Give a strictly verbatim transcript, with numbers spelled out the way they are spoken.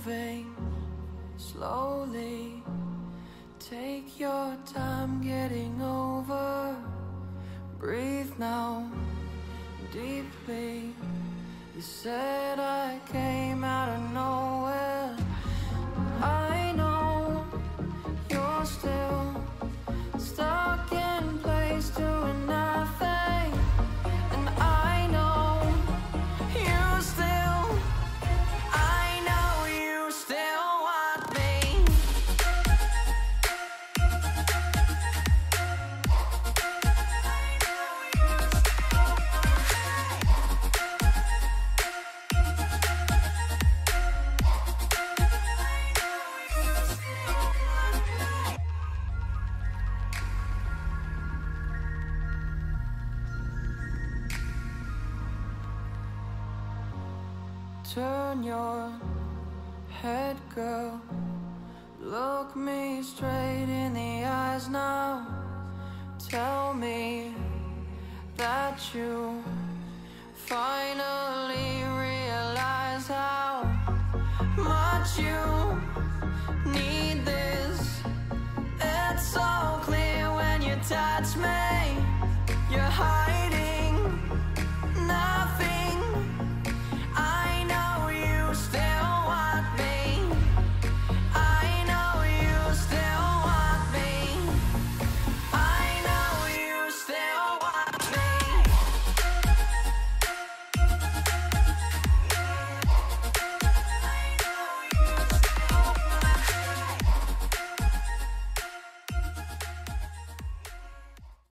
moving slowly. Take your time getting over. Breathe now, deeply. You said I came out of nowhere. I know you're still stuck in place doing nothing. And I know you still, I know you still want me. Turn your head, girl. Look me straight in the eyes now. Tell me that you finally realize how much you need this. It's all